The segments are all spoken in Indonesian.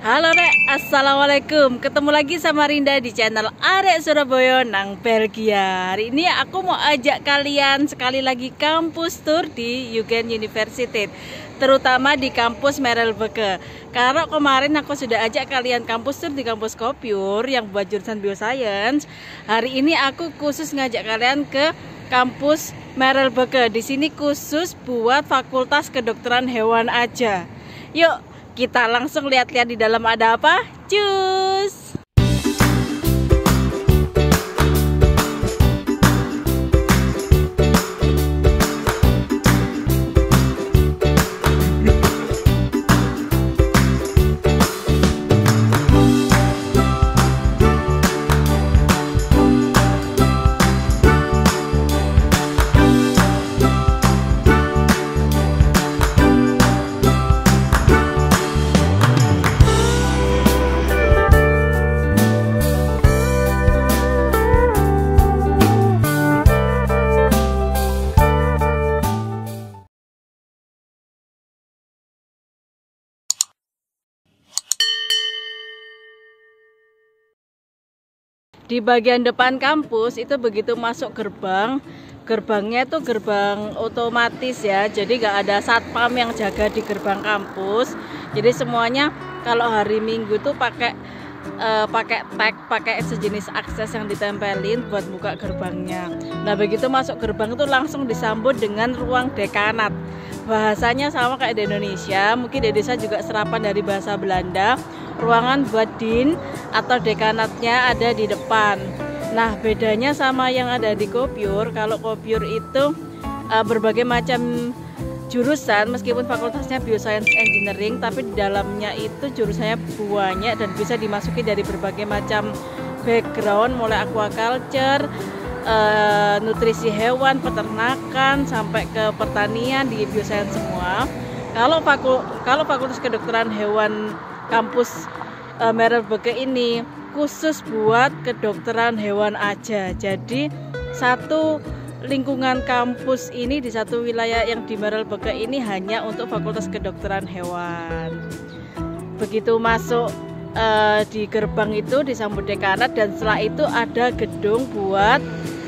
Halo Rek, Assalamualaikum. Ketemu lagi sama Rinda di channel Arek Surabaya nang Belgia. Hari ini aku mau ajak kalian sekali lagi kampus tour di Eugen University, terutama di kampus Merelbeke. Karena kemarin aku sudah ajak kalian kampus tour di kampus Kopiur yang buat jurusan Bioscience. Hari ini aku khusus ngajak kalian ke kampus Merelbeke. Di sini khusus buat Fakultas Kedokteran Hewan aja. Yuk, kita langsung lihat-lihat di dalam ada apa. Cus! Di bagian depan kampus itu begitu masuk gerbangnya itu gerbang otomatis ya, jadi nggak ada satpam yang jaga di gerbang kampus. Jadi semuanya kalau hari Minggu tuh pakai tag, pakai sejenis akses yang ditempelin buat buka gerbangnya. Nah begitu masuk gerbang itu langsung disambut dengan ruang dekanat. Bahasanya sama kayak di Indonesia, mungkin di Indonesia juga serapan dari bahasa Belanda. Ruangan buat din atau dekanatnya ada di depan. Nah bedanya sama yang ada di Kopiur, kalau Kopiur itu berbagai macam jurusan, meskipun fakultasnya Bioscience Engineering, tapi di dalamnya itu jurusannya banyak dan bisa dimasuki dari berbagai macam background, mulai aquaculture, nutrisi hewan, peternakan, sampai ke pertanian di Bioscience semua. Kalau Fakultas Kedokteran Hewan kampus Merelbeke ini khusus buat kedokteran hewan aja. Jadi satu lingkungan kampus ini di satu wilayah yang di Merelbeke ini hanya untuk Fakultas Kedokteran Hewan. Begitu masuk di gerbang itu disambut dekanat, dan setelah itu ada gedung buat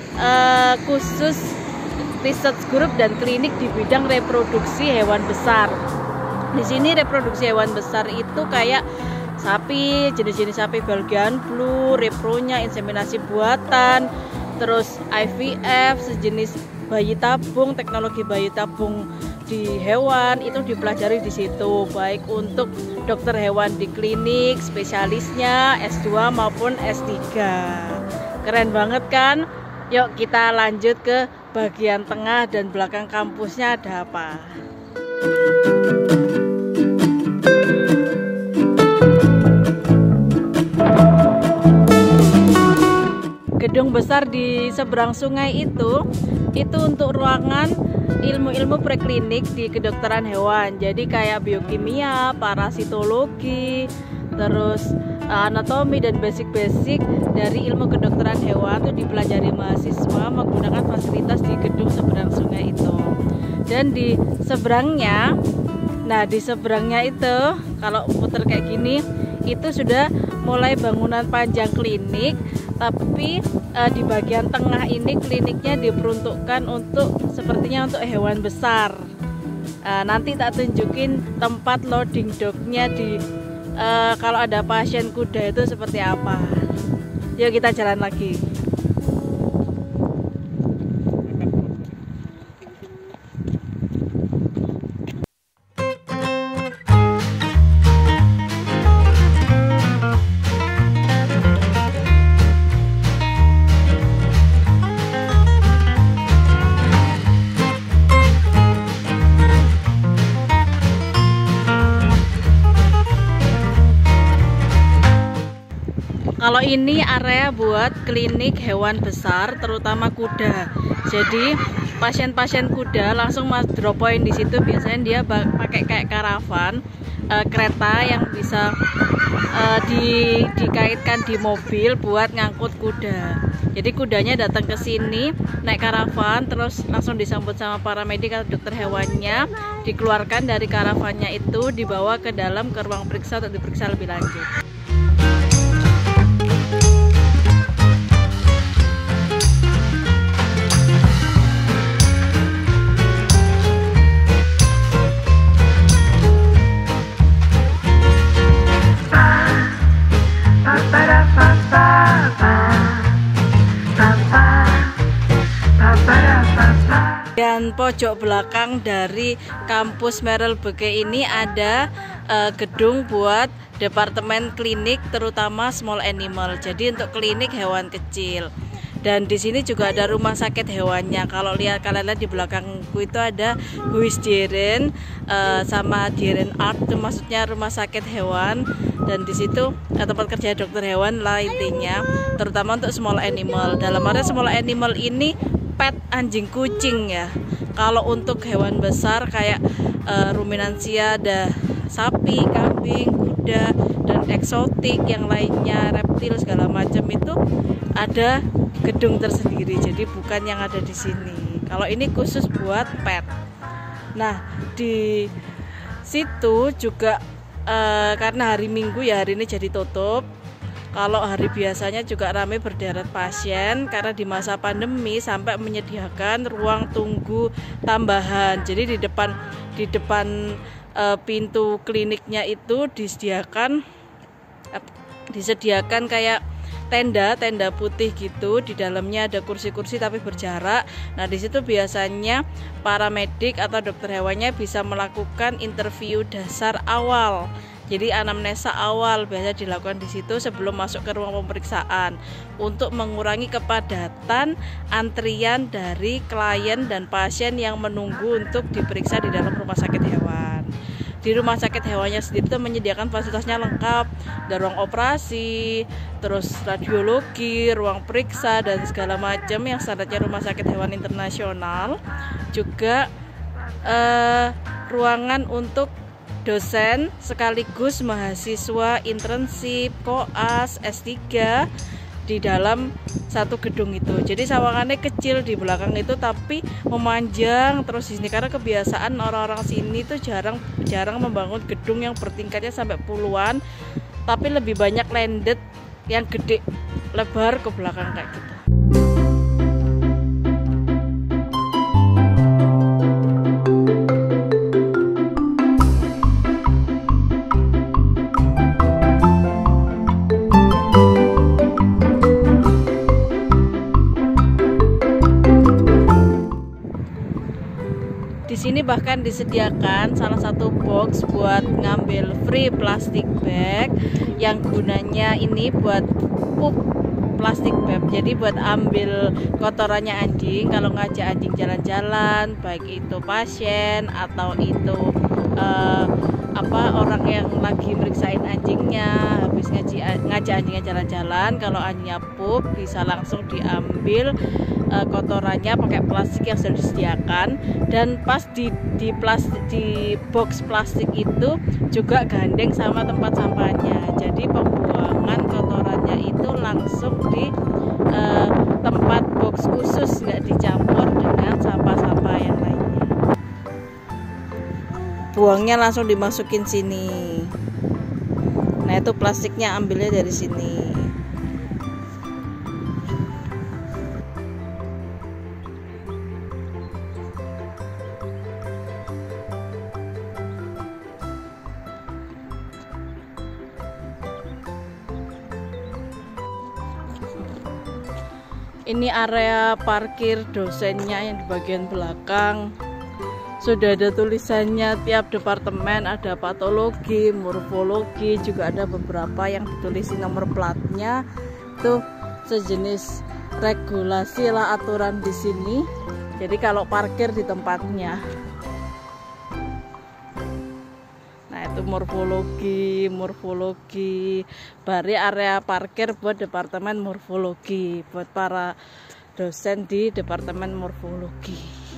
khusus research group dan klinik di bidang reproduksi hewan besar. Di sini reproduksi hewan besar itu kayak sapi, jenis-jenis sapi Belgian Blue, repronya, inseminasi buatan, terus IVF, sejenis bayi tabung, teknologi bayi tabung di hewan itu dipelajari di situ, baik untuk dokter hewan di klinik, spesialisnya S2 maupun S3. Keren banget kan? Yuk kita lanjut ke bagian tengah dan belakang kampusnya ada apa. Gedung besar di seberang sungai itu untuk ruangan ilmu-ilmu preklinik di kedokteran hewan. Jadi kayak biokimia, parasitologi, terus anatomi dan basic-basic dari ilmu kedokteran hewan itu dipelajari mahasiswa menggunakan fasilitas di gedung seberang sungai itu. Dan di seberangnya, di seberangnya itu kalau putar kayak gini itu sudah mulai bangunan panjang klinik, tapi di bagian tengah ini kliniknya diperuntukkan sepertinya untuk hewan besar. Nanti tak tunjukin tempat loading docknya kalau ada pasien kuda itu seperti apa. Yuk kita jalan lagi. Kalau ini area buat klinik hewan besar, terutama kuda. Jadi pasien-pasien kuda langsung drop point di situ. Biasanya dia pakai kayak karavan, kereta yang bisa dikaitkan di mobil buat ngangkut kuda. Jadi kudanya datang ke sini naik karavan, terus langsung disambut sama paramedik atau dokter hewannya, dikeluarkan dari karavannya itu, dibawa ke dalam ke ruang periksa untuk diperiksa lebih lanjut. Dan pojok belakang dari kampus Merel Beke ini ada gedung buat departemen klinik, terutama small animal. Jadi untuk klinik hewan kecil. Dan di sini juga ada rumah sakit hewannya. Kalau kalian lihat di belakangku itu ada Huis Dieren sama Dieren Art, itu maksudnya rumah sakit hewan. Dan di situ tempat kerja dokter hewan lah intinya, terutama untuk small animal. Dalam arti small animal ini pet anjing kucing ya. Kalau untuk hewan besar kayak ruminansia, ada sapi, kambing, kuda, dan eksotik yang lainnya, reptil segala macam, itu ada gedung tersendiri. Jadi bukan yang ada di sini. Kalau ini khusus buat pet. Nah, di situ juga karena hari Minggu ya, hari ini jadi tutup. Kalau hari biasanya juga ramai berderet pasien karena di masa pandemi sampai menyediakan ruang tunggu tambahan. Jadi di depan pintu kliniknya itu disediakan kayak tenda putih gitu. Di dalamnya ada kursi-kursi tapi berjarak. Nah, di situ biasanya para medik atau dokter hewannya bisa melakukan interview dasar awal. Jadi anamnesa awal biasa dilakukan di situ sebelum masuk ke ruang pemeriksaan untuk mengurangi kepadatan antrian dari klien dan pasien yang menunggu untuk diperiksa di dalam rumah sakit hewan. Di rumah sakit hewannya sendiri itu menyediakan fasilitasnya lengkap, ada ruang operasi, terus radiologi, ruang periksa dan segala macam yang standarnya rumah sakit hewan internasional. Juga ruangan untuk dosen sekaligus mahasiswa internship, koas, S3 di dalam satu gedung itu. Jadi sawangannya kecil di belakang itu tapi memanjang terus di sini karena kebiasaan orang-orang sini tuh jarang membangun gedung yang bertingkatnya sampai puluhan, tapi lebih banyak landed yang gede lebar ke belakang kayak gitu. Di sini bahkan disediakan salah satu box buat ngambil free plastik bag yang gunanya ini buat pup plastik bag. Jadi buat ambil kotorannya anjing kalau ngajak anjing jalan-jalan, baik itu pasien atau itu orang yang lagi meriksain anjingnya, habis ngajak anjingnya jalan-jalan, kalau anjingnya pup bisa langsung diambil kotorannya pakai plastik yang sudah disediakan. Dan pas di box plastik itu juga gandeng sama tempat sampahnya. Jadi pembuangan kotorannya itu langsung di tempat box khusus, nggak dicampur dengan sampah-sampah yang lainnya. Buangnya langsung dimasukin sini. Nah, itu plastiknya ambilnya dari sini. Ini area parkir dosennya yang di bagian belakang. Sudah ada tulisannya tiap departemen, ada patologi, morfologi, juga ada beberapa yang ditulis nomor platnya. Itu sejenis regulasi lah, aturan di sini. Jadi kalau parkir di tempatnya. Nah, itu morfologi. Bari area parkir buat departemen morfologi, buat para dosen di departemen morfologi.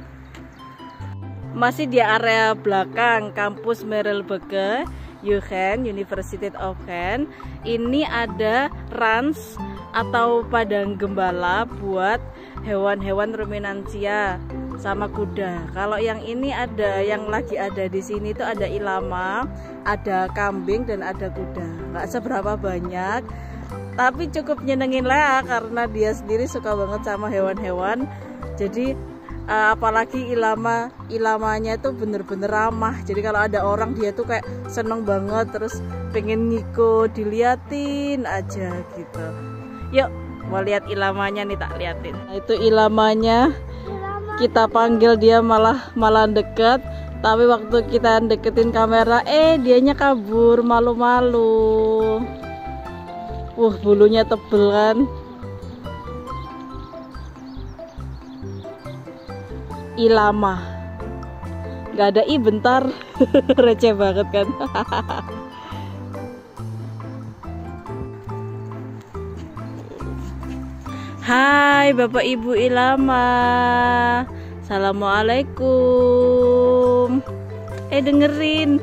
Masih di area belakang kampus Merel Beke, UGen, University of Gen. Ini ada ranch atau padang gembala buat hewan-hewan ruminansia. sama kuda. Kalau yang ini ada, yang lagi ada di sini itu ada ilama, ada kambing dan ada kuda. Nggak seberapa banyak, tapi cukup nyenengin Lea karena dia sendiri suka banget sama hewan-hewan. Jadi apalagi ilamanya itu bener-bener ramah. Jadi kalau ada orang dia tuh kayak seneng banget, terus pengen ngikut, diliatin aja gitu. Yuk, mau lihat ilamanya nih, tak liatin. Nah, itu ilamanya. Kita panggil dia malah deket. Tapi waktu kita deketin kamera, dianya kabur, malu-malu. Bulunya tebel kan. Ilama. Gak ada i bentar. Receh banget kan. Hai Bapak Ibu ilama, Assalamualaikum. Dengerin.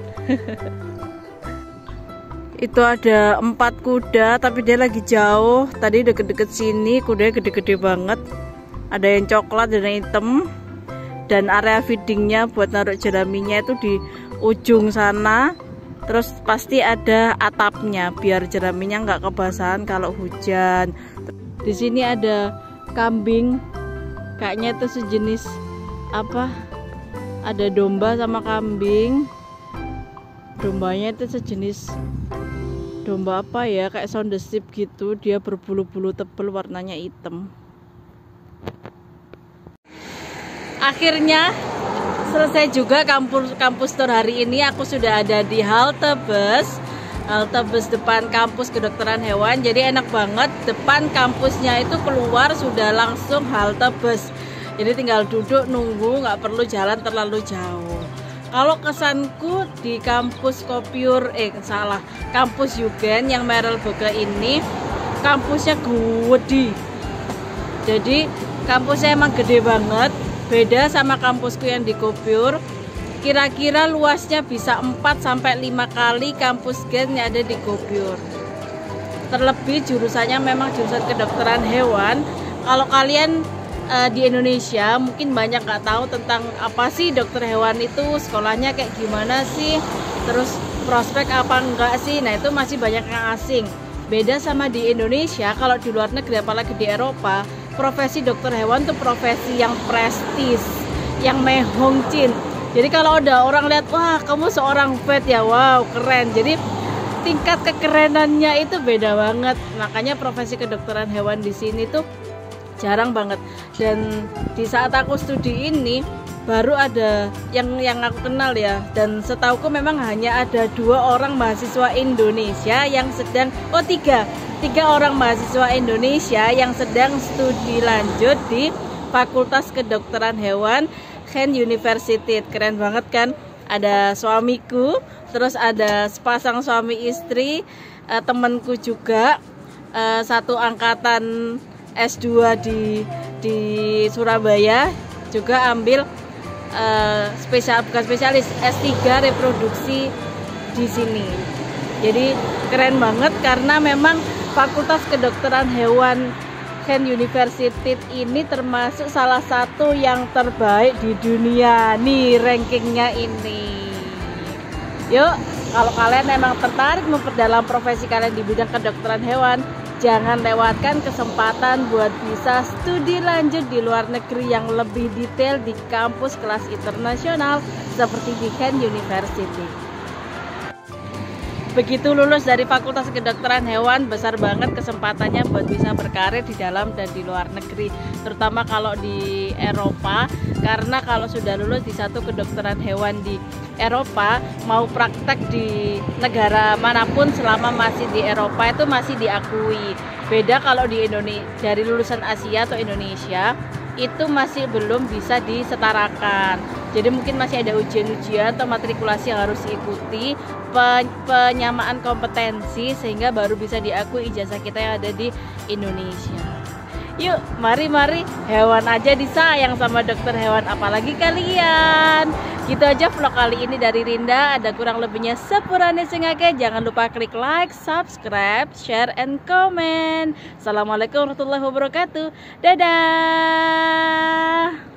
Itu ada 4 kuda, tapi dia lagi jauh. Tadi deket-deket sini, kudanya gede-gede banget. Ada yang coklat dan yang hitam. Dan area feedingnya buat naruh jeraminya itu di ujung sana. Terus pasti ada atapnya biar jeraminya nggak kebasahan kalau hujan. Di sini ada kambing, kayaknya itu sejenis apa? Ada domba sama kambing. Dombanya itu sejenis domba apa ya? Kayak sound sheep gitu. Dia berbulu-bulu tebal, warnanya hitam. Akhirnya selesai juga kampus tour hari ini. Aku sudah ada di halte bus depan kampus kedokteran hewan. Jadi enak banget, depan kampusnya itu keluar sudah langsung halte bus. Jadi tinggal duduk nunggu, nggak perlu jalan terlalu jauh. Kalau kesanku di kampus kampus Yugen yang Merelbeke ini, kampusnya gede. Jadi kampusnya emang gede banget. Beda sama kampusku yang di Kopiur. Kira-kira luasnya bisa 4-5 kali kampus Gen yang ada di Kopiur. Terlebih jurusannya memang jurusan kedokteran hewan. Kalau kalian di Indonesia mungkin banyak nggak tahu tentang apa sih dokter hewan itu, sekolahnya kayak gimana sih, terus prospek apa enggak sih. Nah itu masih banyak yang asing. Beda sama di Indonesia, kalau di luar negeri apalagi di Eropa, profesi dokter hewan tuh profesi yang prestis, yang mehongcin. Jadi kalau ada orang lihat, wah kamu seorang vet ya, wow keren. Jadi tingkat kekerenannya itu beda banget. Makanya profesi kedokteran hewan di sini tuh jarang banget. Dan di saat aku studi ini baru ada yang aku kenal ya. Dan setauku memang hanya ada 2 orang mahasiswa Indonesia yang sedang, tiga orang mahasiswa Indonesia yang sedang studi lanjut di Fakultas Kedokteran Hewan Gen University. Keren banget kan? Ada suamiku, terus ada sepasang suami istri, temanku juga, satu angkatan S2 di Surabaya, juga ambil bukan spesialis, S3 reproduksi di sini. Jadi keren banget karena memang Fakultas Kedokteran Hewan Gen University ini termasuk salah satu yang terbaik di dunia nih rankingnya ini. Yuk, kalau kalian memang tertarik memperdalam profesi kalian di bidang kedokteran hewan, jangan lewatkan kesempatan buat bisa studi lanjut di luar negeri yang lebih detail di kampus kelas internasional seperti di Gen University. Begitu lulus dari Fakultas Kedokteran Hewan, besar banget kesempatannya buat bisa berkarir di dalam dan di luar negeri, terutama kalau di Eropa. Karena kalau sudah lulus di satu kedokteran hewan di Eropa, mau praktek di negara manapun selama masih di Eropa itu masih diakui. Beda kalau di Indonesia, dari lulusan Asia atau Indonesia itu masih belum bisa disetarakan. Jadi mungkin masih ada ujian-ujian atau matrikulasi yang harus diikuti, penyamaan kompetensi sehingga baru bisa diakui ijazah kita yang ada di Indonesia. Yuk, mari hewan aja disayang sama dokter hewan, apalagi kalian. Gitu aja vlog kali ini dari Rinda. Ada kurang lebihnya sepurane sing akeh. Jangan lupa klik like, subscribe, share, and comment. Assalamualaikum warahmatullahi wabarakatuh. Dadah.